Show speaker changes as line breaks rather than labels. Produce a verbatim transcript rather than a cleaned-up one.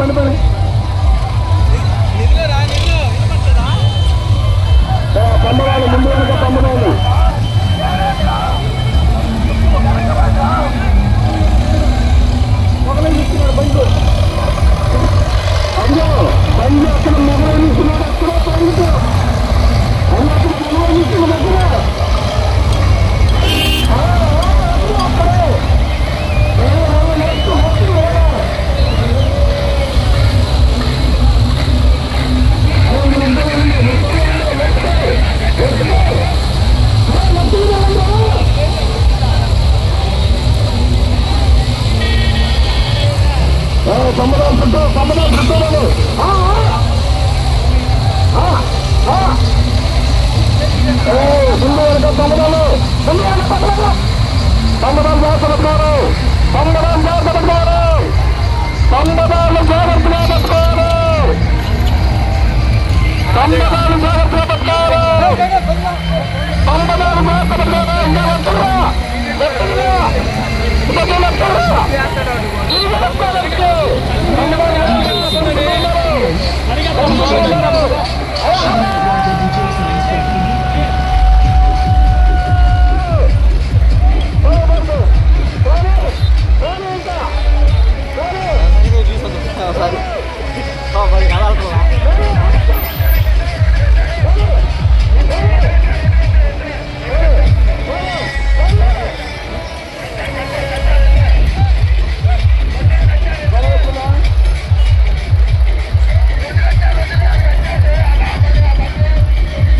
బండి పని తమ్ముడాలు ముందు వెనుక తమ్ముడాలు మొగలై ఇస్తున్నాడు బండి అయ్యో బండి అక్కడ మొగలై ఇస్తున్నాడు అక్కడ బండి అన్నప్పుడు మొగలై ఇస్తున్నాడు తమ్ముడాలు చుట్టూ తమ్ముడాలు చుట్టూ ముందు వెనక తమ్ముడాలు ముందు వెనక తమ్ముడాలు తమ్ముడాలు జాగ్రత్తలు తమ్ముడాలు జాగ్రత్తలు తమ్ముడాలు జాగ్రత్తలు తమ్ముడాలు